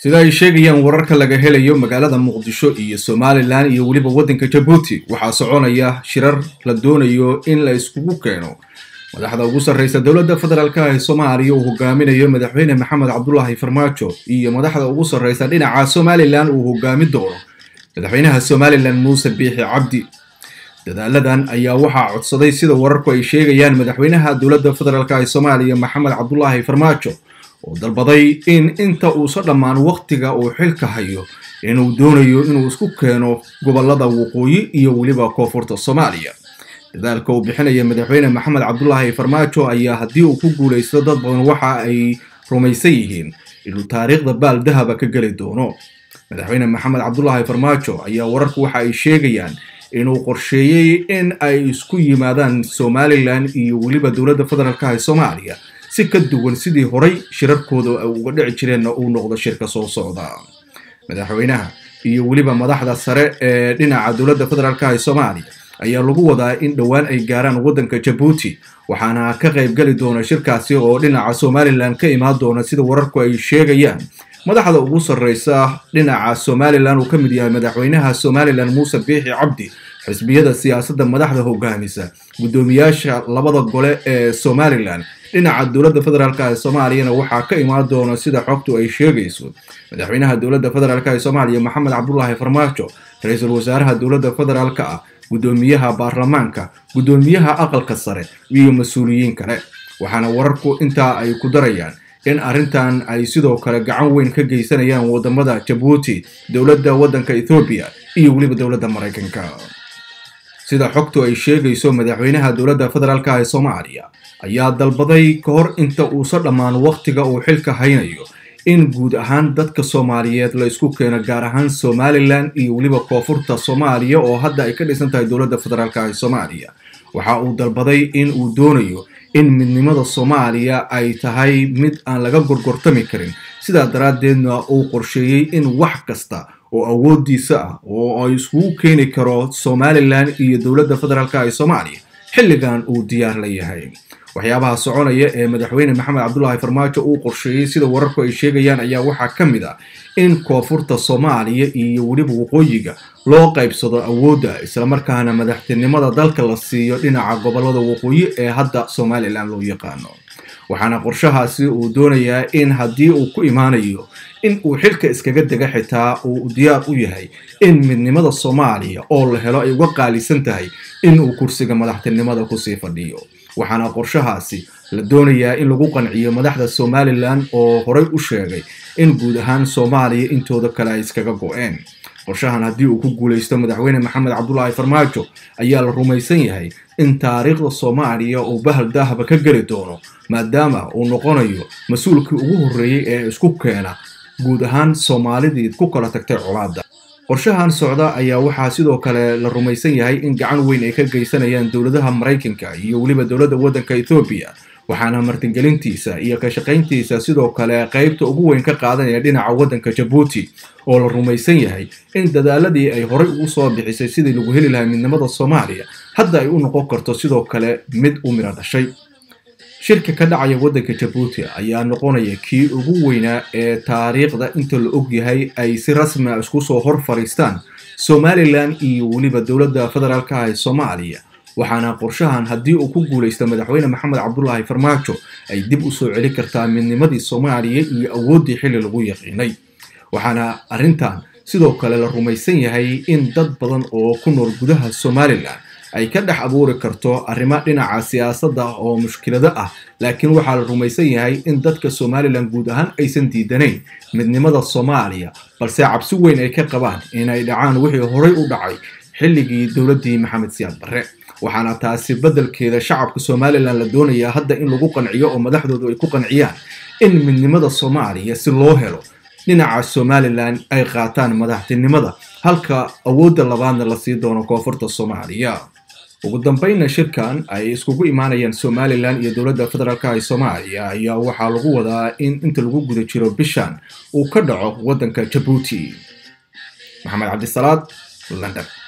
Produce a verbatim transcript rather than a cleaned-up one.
sida ay sheegayaan wararka laga helayo magaalada Muqdisho iyo Somaliland iyo waliba wadanka Djibouti waxaa soconaya shirar la doonayo in la iskugu keeno madaxda ugu sarreysa dawladda federaalka ee Soomaaliya uu hogaaminayo madaxweyne Maxamed Cabdullaahi Farmaajo iyo madaxda ugu sarreysa dhinaca Somaliland uu hogaami doono madaxweynaha Somaliland Muuse Biixi Cabdi. dadaaladan ayaa waxaa codsaday sida wararku ay sheegayaan madaxweynaha dawladda federaalka ee Soomaaliya Maxamed Cabdullaahi Farmaajo oo dalbaday in inta uu soo dhamaan waqtiga uu xilka hayo inuu doonayo inuu isku keeno gobolada waqooyi iyo waliba koonfurta Soomaaliya. dadaalka uu bixinaya madaxweyne Maxamed Cabdullaahi Farmaajo ayaa haddii uu ku guuleysto dad badan waxa ay rumaysan yihiin inuu taariikhda baal dahaba ka gali doono. madaxweyne Maxamed Cabdullaahi Farmaajo ayaa wararku waxa ay sheegayaan inuu qorsheeyay in ay isku yimaadaan Somaliland iyo waliba dawladda federaalka ee Soomaaliya si ka duwan sidii horay shirarkooda ay uga dhici jireen uu noqdo shirka soo socda. madaxweynaha iyo waliba madaxda sare ee dhinaca dawladda federaalka ee Soomaaliya ayaa lagu wadaa in dhawaan ay gaaraan wadanka Djibouti waxaana ka qayb gali doona shirkaasi oo dhinaca Somaliland ka imaan doona sida wararku ay sheegayaan. madaxda ugu sarreysa dhinaca Somaliland uu ka mid yahay madaxweynaha Somaliland Muuse Biixi Cabdi, xisbiyada siyaasadda madaxda hogaamisa, gudoomiyaasha labada gole ee Somaliland dhinaca dawladda federaalka ee Soomaaliya waxaa ka imaan doona sida xogtu ay sheegayso madaxweynaha dawladda federaalka ee Soomaaliya Maxamed Cabdullaahi Farmaajo, ra'iisul wasaaraha dawladda federaalka ah, gudoomiyaha baarlamaanka, gudoomiyaha aqalka sare iyo mas'uuliyiin kale. waxaana wararku inta ay ku darayaan in arrintan ay sidoo kale gacan weyn ka geysanayaan wadamada Djibouti, dawladda wadanka Ethiopia iyo waliba dawladda Mareykanka. sida xogtu ay sheegayso madaxweynaha dawladda federaalka ee Soomaaliya ayaa dalbaday ka hor inta uu soo dhamaan waqtiga uu xilka haynayo in guud ahaan dadka Soomaaliyeed la isku keeno gaar ahaan Somaliland iyo waliba koonfurta Soomaaliya oo hadda ay ka dhisan tahay dawladda federaalka ee Soomaaliya. waxa uu dalbaday in uu doonayo in midnimada Soomaaliya ay tahay mid aan laga gorgortami karin, sida daraadeedna uu qorsheeyay in wax kasta oo awoodiisa ah oo ay isku keeni karo Somaliland iyo dawladda federaalka ee Soomaaliya xilligan uu diyaar la yahay. waxyaabaha soconaya ee madaxweyne Maxamed Cabdullaahi Farmaajo uu qorsheeyay sida wararku ay sheegayaan ayaa waxaa ka mid ah in koonfurta Soomaaliya iyo waliba waqooyiga loo qaybsado awoodda isla markaana madaxtinimada dalka la siiyo dhinaca gobolada waqooyi ee hadda Somaliland loo yaqaano. waxaana qorshahaasi uu doonayaa in haddii uu ku imaanayo in uu xilka iskaga dega xitaa uu diyaar u yahay in midnimada Soomaaliya oo la helo ay uga qaalisan tahay in uu kursiga madaxtinimada ku sii fadhiyo. waxaana qorshahaasi la doonayaa in lagu qanciyo madaxda Somaliland oo horay u sheegay in guud ahaan Soomaaliya intooda kale ay iskaga go'een. qorshahan haddii uu ku guuleysto madaxweyne Maxamed Cabdullaahi Farmaajo ayaa la rumaysan yahay in taariikhda Soomaaliya uu bahal dahaba ka gali doono maadaama uu noqonayo mas'uulkii ugu horreeyay ee isku keena guud ahaan Soomaalidii ku kala tagtay colaadda. qorshahan socda ayaa waxaa sidoo kale la rumaysan yahay in gacan weyn ay ka geysanayaan dawladaha Mareykanka iyo waliba dawladda wadanka Ethiopia, waxaana martigelintiisa iyo ka shaqayntiisa sidoo kale qaybta ugu weyn ka qaadanaya dhinaca wadanka Djibouti oo la rumaysan yahay in dadaaladii ay horay ugu soo bixisay sidii lagu heli lahaa midnimada Soomaaliya hadda ay u noqon karto sidoo kale mid u mira dhashay. shirka ka dhacaya wadanka Djibouti ayaa noqonaya kii ugu weynaa ee taariikhda inta la og yahay ay si rasmi ah isku soo hor fariistaan Somaliland iyo waliba dawladda federaalka ee Soomaaliya. waxaana qorshahan haddii uu ku guuleysto madaxweyne Maxamed Cabdullaahi Farmaajo ay dib u soo celi kartaa midnimadii Soomaaliya iyo awooddii xilli lagu yaqiinay. waxaana arrintan sidoo kale la rumaysan yahay in dad badan oo ku nool gudaha Somaliland ay ka dhex abuuri karto arrimo dhinaca siyaasadda oo mushkilada ah, laakiin waxaa la rumaysan yahay in dadka Somaliland guud ahaan aysan diidanayn midnimada Soomaaliya balse cabsi weyn ay ka qabaan inay dhacaan wixii horay u dhacay xilligii dawladdii Maxamed Siyaad Barre. waxaana taasi beddelkeeda shacabka Somaliland la doonayaa hadda in lagu qanciyo oo madaxdoodu ay ku qanciyaan in midnimada Soomaaliya si loo helo dhinaca Somaliland ay qaataan madaxtinimada halka awoodda labaadna la sii doono koonfurta Soomaaliya. ugu dambeynna shirkan ay iskugu imaanayaan Somaliland iyo dawladda federaalka ee Soomaaliya ayaa waxaa lagu wadaa in inta lagu guda jiro bishan uu ka dhaco wadanka Djibouti. Maxamed Cabdi Salaad, London.